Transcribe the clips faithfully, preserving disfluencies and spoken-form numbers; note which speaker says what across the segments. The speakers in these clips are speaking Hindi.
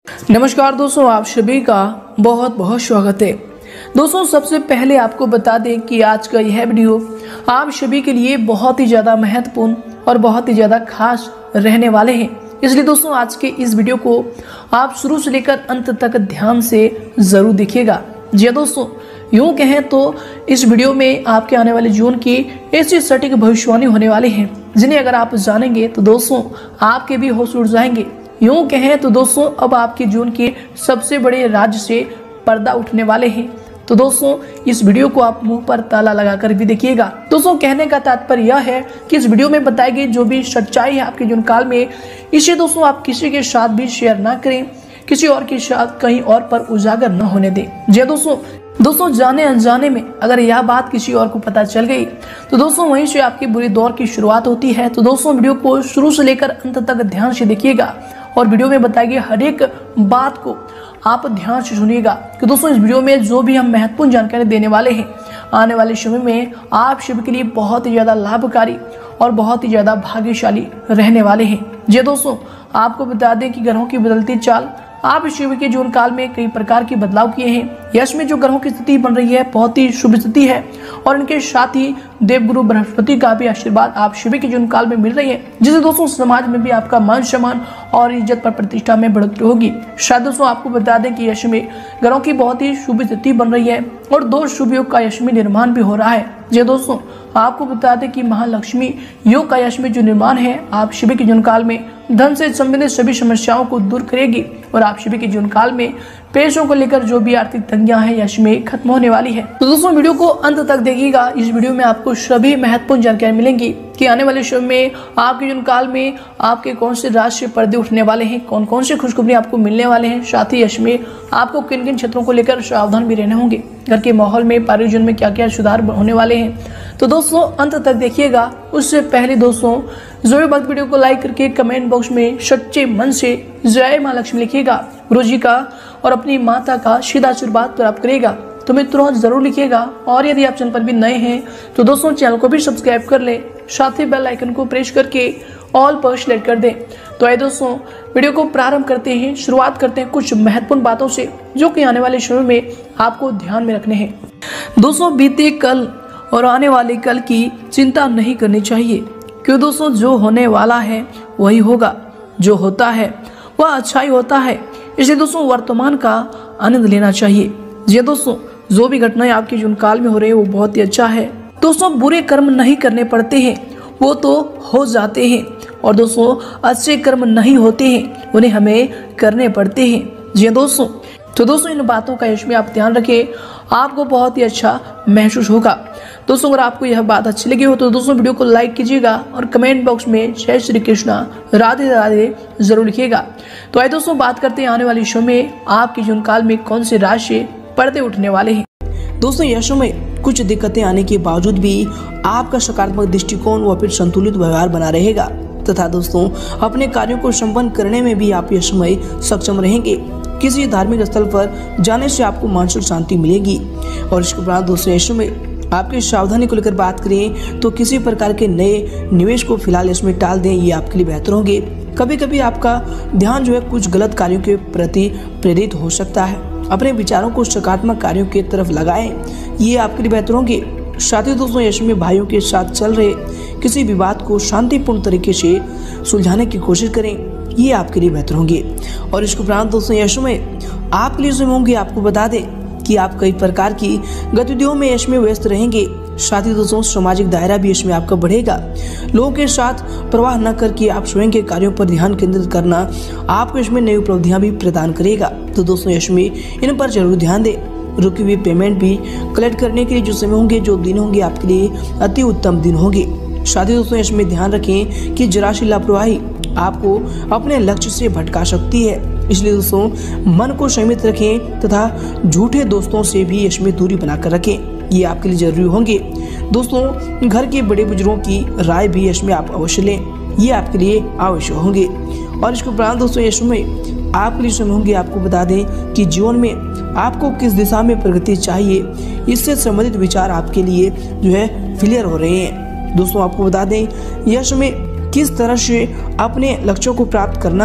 Speaker 1: नमस्कार दोस्तों, आप सभी का बहुत बहुत स्वागत है। दोस्तों, सबसे पहले आपको बता दें कि आज का यह वीडियो आप सभी के लिए बहुत ही ज़्यादा महत्वपूर्ण और बहुत ही ज़्यादा खास रहने वाले हैं। इसलिए दोस्तों, आज के इस वीडियो को आप शुरू से लेकर अंत तक ध्यान से ज़रूर देखिएगा। जी दोस्तों, यूँ कहें तो इस वीडियो में आपके आने वाले जीवन की ऐसी सटीक भविष्यवाणी होने वाली है जिन्हें अगर आप जानेंगे तो दोस्तों आपके भी होश उड़ जाएंगे। यूँ कहें तो दोस्तों, अब आपके जीवन के सबसे बड़े राज से पर्दा उठने वाले हैं। तो दोस्तों, इस वीडियो को आप मुंह पर ताला लगाकर भी देखिएगा। दोस्तों, कहने का तात्पर्य यह है कि इस वीडियो में बताई गई जो भी सच्चाई है आपके जीवन काल में, इसे दोस्तों आप किसी के साथ भी शेयर ना करें, किसी और के साथ कहीं और पर उजागर न होने दें। जी दोस्तों दोस्तों जाने अनजाने में अगर यह बात किसी और को पता चल गई तो दोस्तों वहीं से आपकी बुरी दौर की शुरुआत होती है। तो दोस्तों, वीडियो को शुरू से लेकर अंत तक ध्यान से देखिएगा और वीडियो में बताई गई हर एक बात को आप ध्यान से सुनिएगा कि दोस्तों इस वीडियो में जो भी हम महत्वपूर्ण जानकारी देने वाले हैं आने वाले समय में आप सभी के लिए बहुत ही ज़्यादा लाभकारी और बहुत ही ज़्यादा भाग्यशाली रहने वाले हैं। जी दोस्तों, आपको बता दें कि ग्रहों की बदलती चाल आप शिव के जीवन काल में कई प्रकार के बदलाव किए हैं। यश में जो ग्रहों की स्थिति बन रही है बहुत ही शुभ स्थिति है और इनके साथ ही देवगुरु बृहस्पति का भी आशीर्वाद आप शिव के जीवन काल में मिल रही है, जिससे दोस्तों समाज में भी आपका मान सम्मान और इज्जत पर प्रतिष्ठा में बढ़ोतरी होगी। शायद दोस्तों आपको बता दें कि यश में ग्रहों की बहुत ही शुभ स्थिति बन रही है और दो शुभ योग का यश में निर्माण भी हो रहा है। जी दोस्तों, आपको बता दें कि महालक्ष्मी योग का यश में जो निर्माण है आप शिव के जीवन काल में धन से संबंधित सभी समस्याओं को दूर करेगी और आप शिव के जीवन काल में पैसों को लेकर जो भी आर्थिक तंगियां हैं यश में खत्म होने वाली है। तो दोस्तों वीडियो को अंत तक देखिएगा। इस वीडियो में आपको सभी महत्वपूर्ण जानकारी मिलेंगी कि आने वाले समय में आपके जीवन काल में आपके कौन से राशि से पर्दे उठने वाले हैं, कौन कौन से खुशखबरी आपको मिलने वाले हैं, साथ ही यश में आपको किन किन क्षेत्रों को लेकर सावधान भी रहने होंगे, घर के माहौल में पारिवारिक जीवन में क्या क्या सुधार होने वाले हैं। तो दोस्तों अंत तक देखिएगा। उससे पहले दोस्तों जो वक्त वीडियो को लाइक करके कमेंट बॉक्स में सच्चे मन से जय मां लक्ष्मी लिखिएगा, गुरु जी का और अपनी माता का सीधा आशीर्वाद प्राप्त करेगा। तो मित्रों जरूर लिखिएगा और यदि आप चैनल पर भी नए हैं तो दोस्तों चैनल को भी सब्सक्राइब कर ले, साथ ही बेल आइकन को प्रेस करके ऑल पर सेलेक्ट कर दें। तो आइए दोस्तों वीडियो को प्रारंभ करते हैं। शुरुआत करते हैं कुछ महत्वपूर्ण बातों से जो कि आने वाले समय में आपको ध्यान में रखने हैं। दोस्तों बीते कल और आने वाले कल की चिंता नहीं करनी चाहिए, क्यों दोस्तों जो होने वाला है वही होगा, जो होता है वह अच्छा ही होता है। इसलिए दोस्तों वर्तमान का आनंद लेना चाहिए। जी दोस्तों, जो भी घटनाएं आपके जीवन काल में हो रही है वो बहुत ही अच्छा है। दोस्तों बुरे कर्म नहीं करने पड़ते हैं, वो तो हो जाते हैं, और दोस्तों अच्छे कर्म नहीं होते हैं, उन्हें हमें करने पड़ते हैं। जी दोस्तों, तो दोस्तों इन बातों का इसमें आप ध्यान रखें, आपको बहुत ही अच्छा महसूस होगा। दोस्तों अगर आपको यह बात अच्छी लगी हो तो दोस्तों वीडियो को लाइक कीजिएगा और कमेंट बॉक्स में जय श्री कृष्णा राधे राधे जरूर लिखिएगा। तो आइए दोस्तों बात करते हैं आने वाले शो में आपके जीवन काल में कौन से राशि पर्दे उठने वाले हैं। दोस्तों यह शो में कुछ दिक्कतें आने के बावजूद भी आपका सकारात्मक दृष्टिकोण व फिर संतुलित व्यवहार बना रहेगा तथा दोस्तों अपने कार्यों को संपन्न करने में भी आप यह समय सक्षम रहेंगे। किसी धार्मिक स्थल पर जाने से आपको मानसिक शांति मिलेगी। और इसके उपरांत दोस्तों इस समय आपकी सावधानी को लेकर बात करें तो किसी प्रकार के नए निवेश को फिलहाल इसमें टाल दें, ये आपके लिए बेहतर होंगे। कभी कभी आपका ध्यान जो है कुछ गलत कार्यों के प्रति प्रेरित हो सकता है, अपने विचारों को सकारात्मक कार्यों की तरफ लगाएं, ये आपके लिए बेहतर होंगे। साथ ही दोस्तों यश में भाइयों के साथ चल रहे किसी विवाद को शांतिपूर्ण तरीके से सुलझाने की कोशिश करें, ये आपके लिए बेहतर होंगे। और इसके उपरांत दोस्तों यश में आपके लिए समय होंगे, आपको बता दें कि आप कई प्रकार की गतिविधियों में यश में व्यस्त रहेंगे। साथ ही दोस्तों सामाजिक दायरा भी इसमें आपका बढ़ेगा। लोगों के साथ प्रवाह न करके आप स्वयं के कार्यों पर ध्यान केंद्रित करना आपको इसमें नई उपलब्धियां भी प्रदान करेगा। तो दोस्तों यश में इन पर जरूर ध्यान दें। रुकी हुई पेमेंट भी कलेक्ट करने के लिए जो समय होंगे, जो दिन होंगे आपके लिए अति उत्तम दिन होंगे। साथ ही दोस्तों इसमें ध्यान रखें कि जरा सी लापरवाही आपको अपने लक्ष्य से भटका सकती है, इसलिए दोस्तों मन को संयमित रखें तथा झूठे दोस्तों से भी इसमें दूरी बनाकर रखें, ये आपके लिए जरूरी होंगे। दोस्तों घर के बड़े बुजुर्गों की राय भी इसमें आप अवश्य लें, ये आपके लिए आवश्यक होंगे। और इसके उपरांत दोस्तों इसमें आपके लिए समय होंगे, आपको बता दें कि जीवन में आपको किस दिशा में प्रगति चाहिए, इससे संबंधित विचार आपके लिए जो है क्लियर हो रहे हैं। दोस्तों आपको बता दें यह समय किस तरह से अपने लक्ष्यों को प्राप्त करना है,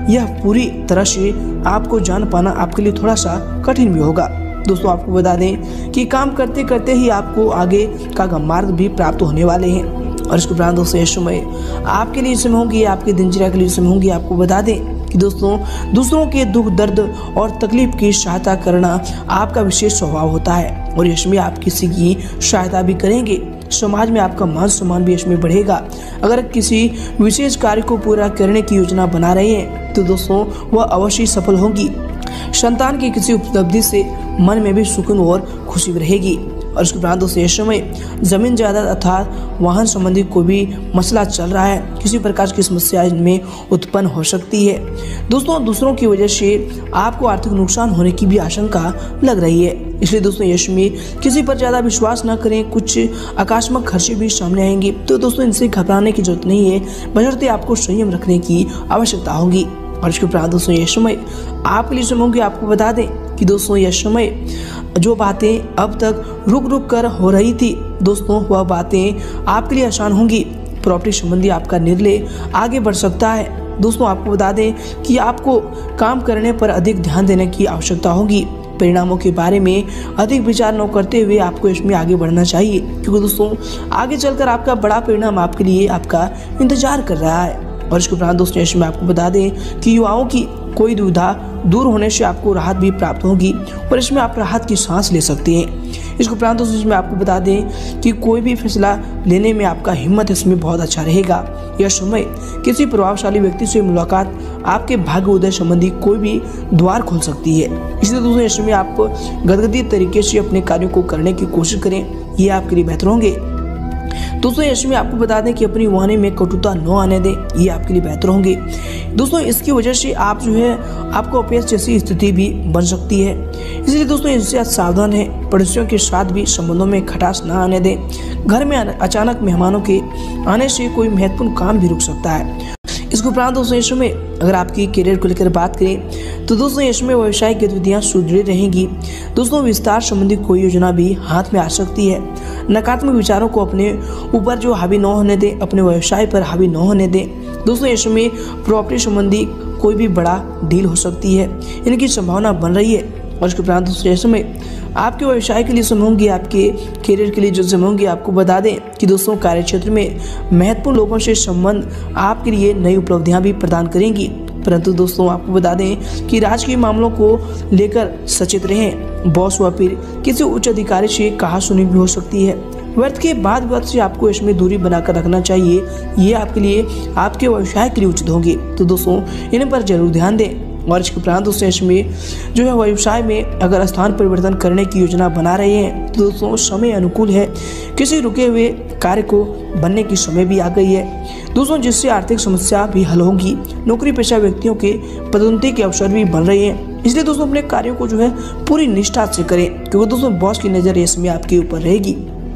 Speaker 2: यह पूरी तरह से आपको जान पाना आपके लिए थोड़ा सा कठिन भी होगा। दोस्तों आपको बता दें कि काम करते करते ही आपको आगे का मार्ग भी प्राप्त होने वाले हैं। और इसके उपरांत दोस्तों इस समय आपके लिए समय होंगी, आपके दिनचर्या के लिए समय होंगी। आपको बता दें कि दोस्तों दूसरों के दुख दर्द और तकलीफ की सहायता करना आपका विशेष स्वभाव होता है और इसमें आप किसी की सहायता भी करेंगे। समाज में आपका मान सम्मान भी इसमें बढ़ेगा। अगर किसी विशेष कार्य को पूरा करने की योजना बना रहे हैं तो दोस्तों वह अवश्य सफल होगी। संतान की किसी उपलब्धि से मन में भी सुकून और खुशी रहेगी। और इसके उपरांत दोस्तों इस समय जमीन जायदाद अर्थात वाहन संबंधी कोई भी मसला चल रहा है, किसी प्रकार की समस्या इनमें उत्पन्न हो सकती है। दोस्तों दूसरों की वजह से आपको आर्थिक नुकसान होने की भी आशंका लग रही है, इसलिए दोस्तों यश में किसी पर ज़्यादा विश्वास न करें। कुछ आकस्मिक खर्चे भी सामने आएंगे तो दोस्तों इनसे घबराने की जरूरत नहीं है, बशर्ते आपको संयम रखने की आवश्यकता होगी। और इसके उपरांत दोस्तों यह समय आपके लिए समय होंगे। आपको बता दें कि दोस्तों यह समय जो बातें अब तक रुक रुक कर हो रही थी दोस्तों वह बातें आपके लिए आसान होंगी। प्रॉपर्टी संबंधी आपका निर्णय आगे बढ़ सकता है। दोस्तों आपको बता दें कि आपको काम करने पर अधिक ध्यान देने की आवश्यकता होगी। परिणामों के बारे में अधिक विचार न करते हुए आपको इसमें आगे बढ़ना चाहिए, क्योंकि दोस्तों आगे चलकर आपका बड़ा परिणाम आपके लिए आपका इंतजार कर रहा है। और इसके उपरांत दोस्तों इसमें आपको बता दें कि युवाओं की कोई दुविधा दूर होने से आपको राहत भी प्राप्त होगी और इसमें आप राहत की सांस ले सकते हैं। इसके उपरांत दोस्तों इसमें आपको बता दें कि कोई भी फैसला लेने में आपका हिम्मत इसमें बहुत अच्छा रहेगा। यह समय किसी प्रभावशाली व्यक्ति से मुलाकात आपके भाग्य उदय संबंधी कोई भी द्वार खोल सकती है। इसलिए दोस्तों इस समय आप गदगदी तरीके से अपने कार्यों को करने की कोशिश करें, ये आपके लिए बेहतर होंगे। दोस्तों इसमें आपको बता दें कि अपनी वाणी में कटुता न आने दें, ये आपके लिए बेहतर होंगे। दोस्तों इसकी वजह से आप जो है आपको अपयश जैसी स्थिति भी बन सकती है, इसलिए दोस्तों इससे सावधान है। पड़ोसियों के साथ भी संबंधों में खटास न आने दें। घर में अचानक मेहमानों के आने से कोई महत्वपूर्ण काम भी रुक सकता है। इसके उपरांत दोस्तों इस समय अगर आपकी करियर को लेकर बात करें तो दोस्तों इसमें व्यवसायिक गतिविधियां सुदृढ़ रहेंगी। दोस्तों विस्तार संबंधी कोई योजना भी हाथ में आ सकती है। नकारात्मक विचारों को अपने ऊपर जो हावी न होने दें, अपने व्यवसाय पर हावी न होने दें। दोस्तों इसमें प्रॉपर्टी संबंधी कोई भी बड़ा डील हो सकती है, इनकी संभावना बन रही है। और इसके उपरांत दोस्तों इस समय आपके व्यवसाय के लिए समय होंगे, आपके करियर के लिए जो समय होंगे। आपको बता दें कि दोस्तों कार्य क्षेत्र में महत्वपूर्ण लोगों से संबंध आपके लिए नई उपलब्धियां भी प्रदान करेंगी। परंतु दोस्तों आपको बता दें कि राजकीय मामलों को लेकर सचेत रहें। बॉस व फिर किसी उच्च अधिकारी से कहासुनी भी हो सकती है। व्यर्थ के बाद व्यर्थ से आपको इसमें दूरी बनाकर रखना चाहिए, ये आपके लिए आपके व्यवसाय के लिए उचित होंगे। तो दोस्तों इन पर जरूर ध्यान दें। और इसके उपरांत दोस्तों इसमें जो है व्यवसाय में अगर स्थान परिवर्तन करने की योजना बना रहे हैं तो दोस्तों समय अनुकूल है। किसी रुके हुए कार्य को बनने की समय भी आ गई है दोस्तों, जिससे आर्थिक समस्या भी हल होगी। नौकरी पेशा व्यक्तियों के पदोन्नति के अवसर भी बन रहे हैं, इसलिए दोस्तों अपने कार्यों को जो है पूरी निष्ठा से करें, क्योंकि दोस्तों बॉस की नज़र इसमें आपके ऊपर रहेगी।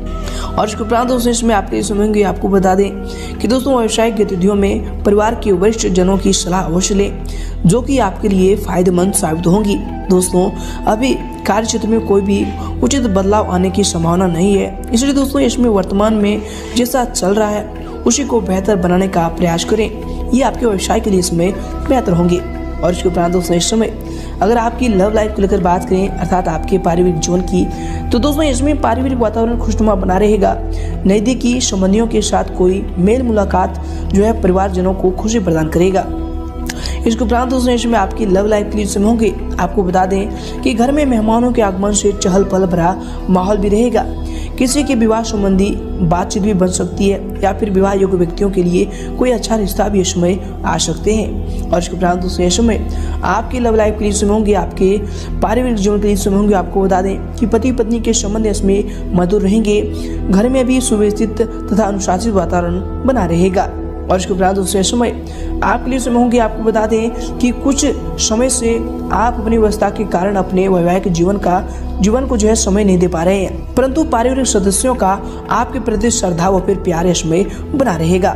Speaker 2: और इसके उपरांत दोस्तों इसमें आपके समझेंगे। आपको बता दें कि दोस्तों व्यावसायिक गतिविधियों में परिवार के वरिष्ठ जनों की सलाह अवश्य लें, जो कि आपके लिए फायदेमंद साबित होंगी। दोस्तों अभी कार्य क्षेत्र में कोई भी उचित बदलाव आने की संभावना नहीं है, इसलिए दोस्तों इसमें वर्तमान में जैसा चल रहा है उसी को बेहतर बनाने का प्रयास करें, ये आपके व्यवसाय के लिए इसमें बेहतर होंगे। और इसके उपरांत दोस्तों इस समय अगर आपकी लव लाइफ को लेकर बात करें अर्थात आपके पारिवारिक जीवन की, तो दोस्तों इसमें पारिवारिक वातावरण खुशनुमा बना रहेगा। नज़दीकी संबंधियों के साथ कोई मेल मुलाकात जो है परिवारजनों को खुशी प्रदान करेगा। इसके उपरांत दोस्तों इसमें आपकी लव लाइफ के लिए समय होंगे। आपको बता दें कि घर में मेहमानों के आगमन से चहल पहल भरा माहौल भी रहेगा। किसी के विवाह संबंधी बातचीत भी बन सकती है या फिर विवाह योग्य व्यक्तियों के लिए कोई अच्छा रिश्ता भी इस समय आ सकते हैं। और इसके उपरांत दोस्तों इस समय आपकी लव लाइफ के लिए समय होंगे, आपके पारिवारिक जीवन के लिए समय होंगे। आपको बता दें कि पति पत्नी के संबंध इसमें मधुर रहेंगे। घर में भी सुव्यवस्थित तथा अनुशासित वातावरण बना रहेगा। और इसके उपरांत दोस्तों इस समय आपके लिए समय होंगे। आपको बता दें कि कुछ समय से आप अपनी व्यवस्था के कारण अपने वैवाहिक जीवन का जीवन को जो है समय नहीं दे पा रहे हैं, परंतु पारिवारिक सदस्यों का आपके प्रति श्रद्धा व फिर प्यार इसमें बना रहेगा।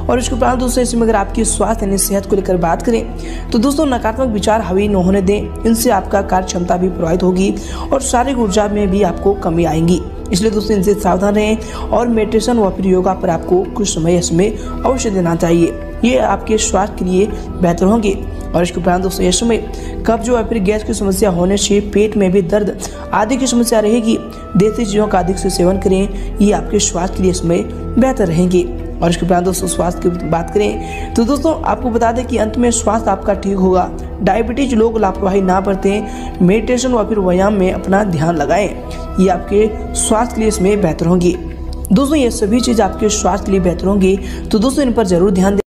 Speaker 2: और इसके उपरांत दोस्तों इसमें अगर आपकी स्वास्थ्य यानी सेहत को लेकर बात करें तो दोस्तों नकारात्मक विचार हावी न होने दें। इनसे आपका कार्य क्षमता भी प्रभावित होगी और शारीरिक ऊर्जा में भी आपको कमी आएगी। इसलिए दोस्तों इनसे सावधान रहें और मेडिटेशन व फिर योगा पर आपको कुछ समय इसमें अवश्य देना चाहिए। ये आपके स्वास्थ्य के लिए बेहतर होंगे। और इसके उपरांत दोस्तों इस समय कब्ज या फिर गैस की समस्या होने से पेट में भी दर्द आदि की समस्या रहेगी। देसी चीज़ों का अधिक से सेवन करें, ये आपके स्वास्थ्य के लिए इसमें बेहतर रहेंगे। और इसके उपरांत दोस्तों स्वास्थ्य की बात करें तो दोस्तों आपको बता दें कि अंत में स्वास्थ्य आपका ठीक होगा। डायबिटीज लोग लापरवाही ना बरतें, मेडिटेशन व फिर व्यायाम में अपना ध्यान लगाएं, ये आपके स्वास्थ्य के लिए इसमें बेहतर होंगी। दोस्तों ये सभी चीज़ आपके स्वास्थ्य के लिए बेहतर होंगी, तो दोस्तों इन पर जरूर ध्यान दें।